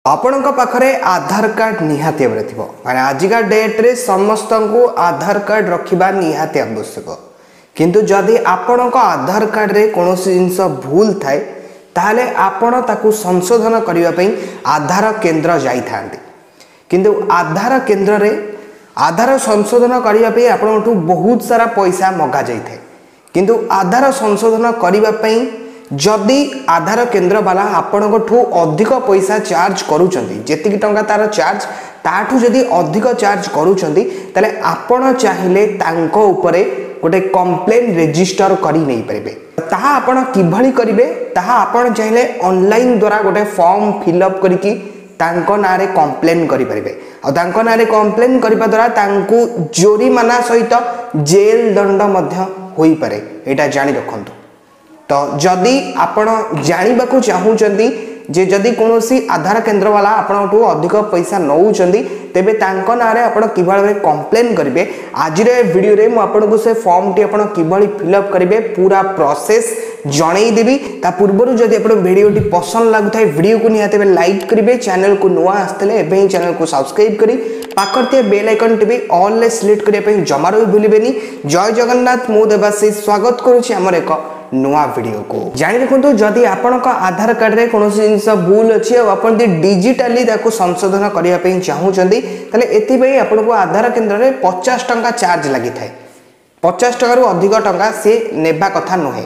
आपण पाखरे आधार कार्ड निहाती माने आजिका डेट रे समस्त को आधार कार्ड रखिबा निहाती आवश्यक किंतु जदि आपण आधार कार्ड रे कोनोसी जिंस भूल थाए ताहले आपण ताकू संशोधन करिवा पई आधार केंद्र जाई थांती किंतु आधार केंद्र रे आधार संशोधन करिवा पई आपनठू बहुत सारा पैसा मगा जाई थाए किंतु आधार संशोधन करिवा पई जदि आधार केंद्र वाला आपणठू अधिक पैसा चार्ज करूचंती जेतिक टंका तार चार्ज ताठू जदि अधिक चार्ज करूचंती तले आपण चाहिले तांको उपरे गोटे कंप्लेन रजिस्टर करी नहीं परिबे ताहा आपण किभली करिवे ताहा आपण चाहिले ऑनलाइन द्वारा गोटे फॉर्म फिलअप करिकी तांको नारे कंप्लेन करि परिबे आ तांको नारे कंप्लेन करिबा द्वारा तांको जोरीमाना सहित जेल दंड मध्य होई पारे एटा जानि रखंतु। तो जदि आपण जानिबाकू चाहूचंती जे जदि कोनोसी आधार केंद्र वाला आपणठू अधिक पैसा नउचंती तेबे तांको नारे आपण किभली कंप्लेन करिवे आज रे वीडियो रे मु आपनको से फॉर्म टी आपण किभली फिलअप करिवे पूरा प्रोसेस जणै देबी ता पूर्वरु जदि आपण वीडियो टी पसंद लागुथाय वीडियो को निहाते लाइक करिवे चैनल को नुवा आस्तले एबे चैनल को सब्सक्राइब करी पाकरते बेल आइकन टीवी ऑल ले सिलेक्ट करिया पे जमारो भूलिबेनी। जय जगन्नाथ मु देवासी स्वागत करूची हमर एक नुआ वीडियो को जानि रखंतु जदि आपण का आधार कार्ड रे कोनोसी जिंस भूल अछि आ आपण दि डिजिटली ताको संशोधन करिया पे चाहूचंदी तले एति बई आपण को आधार केंद्र रे 50 टंका चार्ज लागि थाए 50 टका रु अधिक टंका से नेबा कथा नहे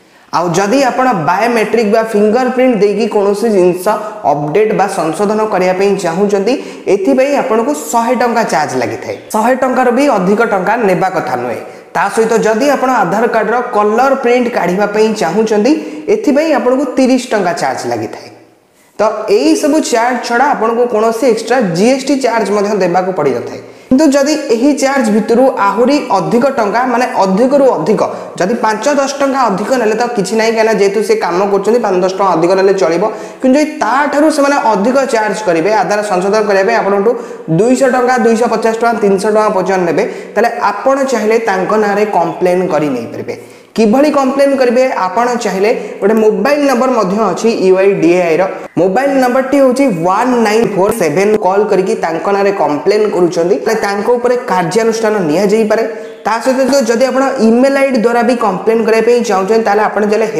आ जदि आपण बायोमेट्रिक बा फिंगरप्रिंट देकी कोनोसी जिंस अपडेट बा संशोधन करिया पे चाहूचंदी एति बई आपण को 100 टंका चार्ज लागि थाए 100 टंका रो भी अधिक टंका नेबा कथा नहे ता सहित जदि आपण आधार कार्ड रो कलर प्रिंट काढिबा पई चाहूचंदी एथि बई आपण को 30 टंका चार्ज लागि थाए तो एई सब चार्ज छडा आपण को कोनोसी एक्स्ट्रा जीएसटी चार्ज मध्ये देबा को पड़ी जाथाय किंतु जदि एही चार्ज भितरु आहुरी अधिक टंका माने अधिक रु अधिक जदि 5-10 टंका अधिक नेले तो किछि नै केना जेतु से काम करछन्ती 5-10 टंका अधिक नेले चलिबो किंतु ता थारु से माने अधिक चार्ज करिवे आधार संशोधन करिवे आपनटू 200 टंका 250 टंका 300 टंका पर्यंत नेबे तले आपण चाहिले तांको नारे कंप्लेन करि नै परबे किभली कंप्लेन करिवे आपण चाहिले गोटे मोबाइल नंबर मध्य अछि UIDAI रो मोबाइल नंबर टी होची 1947 कॉल करिकी तांको नारे कंप्लेन करूचंदी तले तांको ऊपर कार्यानुष्ठान निया जाई पारे ता सहित जदि आपण ईमेल आईडी द्वारा भी कंप्लेन करे पे चाहउछन ताले आपण जले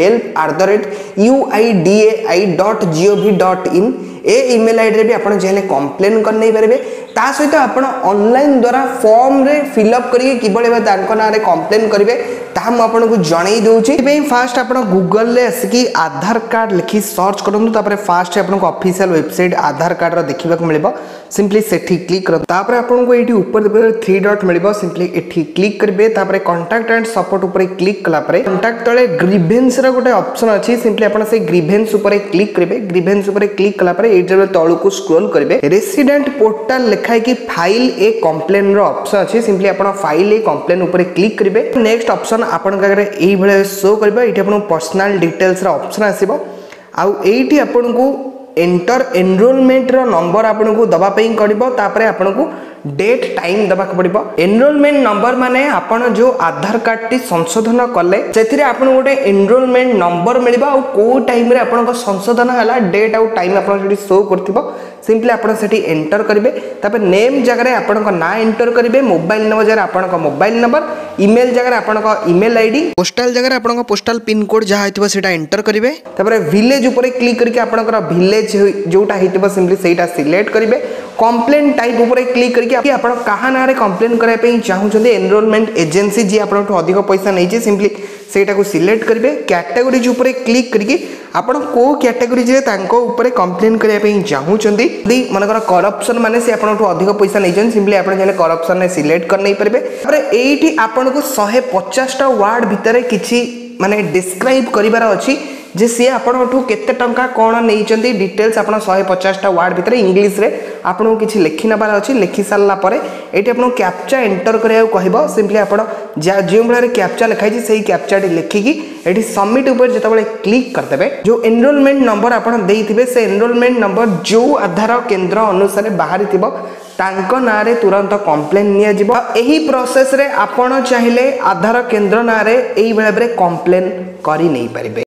help@uidai.gov.in ए ईमेल आईडी रे भी आपण चाहिले कंप्लेन कर नै परबे ता सहित आपण ऑनलाइन द्वारा फॉर्म रे फिलअप करिके किबळे बा तांको नारे कंप्लेन करिवे ता हम आपन को जणै दोउची पे फास्ट आपण गूगल ले आसी आधार कार्ड लिखी सर्च करंतु तापर फास्ट आपन को ऑफिशियल वेबसाइट आधार कार्ड रो देखिबा को मिलबो सिंपली सेठी क्लिक कर तापर आपन को एठी ऊपर 3 डॉट मिलबो सिंपली एठी क्लिक करबे तापर कांटेक्ट एंड सपोर्ट ऊपर क्लिक कला परे कांटेक्ट तळे ग्रीवेंस रो गोटे ऑप्शन अछि सिंपली आपन से ग्रीवेंस ऊपर क्लिक करबे ग्रीवेंस ऊपर क्लिक कला परे एठी तळु को स्क्रॉल करबे रेसिडेंट पोर्टल लिखाय कि फाइल ए कंप्लेन रो ऑप्शन अछि सिंपली आपन फाइल ए कंप्लेन ऊपर क्लिक करबे नेक्स्ट ऑप्शन आपन का एई भले शो करबा एठी आपन पर्सनल डिटेल्स रो ऑप्शन आसीबो आ एठी आपन को एंटर एनरोलमेंट रो नंबर आपन को दबा पई करबो तापरे आपन को डेट टाइम दबा पड़िबो एनरोलमेंट नंबर माने आपण जो आधार कार्ड टी संशोधन कले सेथिरे आपण गोटे एनरोलमेंट नंबर मिलबा आ को टाइम रे आपण को संशोधन हला डेट आ टाइम आपण सेठी शो करथिबो सिंपली आपण सेठी एंटर करिवे तापर नेम जगह रे आपण को ना एंटर करिवे मोबाइल नंबर जगह आपण को मोबाइल नंबर ईमेल जगह रे आपण को ईमेल आईडी पोस्टल जगह रे आपण को पोस्टल पिन कोड जहा हेतिबो सेटा एंटर करिवे तापर विलेज ऊपर क्लिक करके आपण को विलेज जोटा हेतिबो सिंपली सेटा सिलेक्ट करिवे कंप्लेन टाइप ऊपर क्लिक करके आपण कहा नारे कंप्लेन करे पे चाहूचंदी एनरोलमेंट एजेंसी जी आपन अधिक पैसा नै छै सिंपली सेटा को सिलेक्ट करिवे कैटेगरी ऊपर क्लिक करके आपण को कैटेगरी जे तांको ऊपर कंप्लेन करे पे चाहूचंदी यदि मनकर करप्शन माने से आपण अधिक पैसा नै छै सिंपली आपण जले करप्शन ने सिलेक्ट कर नै परबे तारे एठी आपण को 150 टा वर्ड भितरे किछि माने डिस्क्राइब करिवार अछि जे सी आपनठू केते टंका कोन नै चंदी डिटेल्स आपण 150 टा वर्ड भितरे इंग्लिश रे आपण किछि लिखि नबार अछि लिखि सारला परे एठी आपण कैप्चा एंटर करिया कहबो सिंपली आपण जे बळे कैप्चा लिखाइ छी सेही कैप्चा टी लिखिकी एठी सबमिट ऊपर जते बळे क्लिक कर देबे जो एनरोलमेंट नंबर आपण देइथिबे से एनरोलमेंट नंबर जो आधार केंद्र अनुसार बाहरी थिबो तांको नारे तुरंत कंप्लेन निया जिवो एही प्रोसेस रे आपण चाहिले आधार केंद्र नारे एही बेले कंप्लेन करि नै परिबे।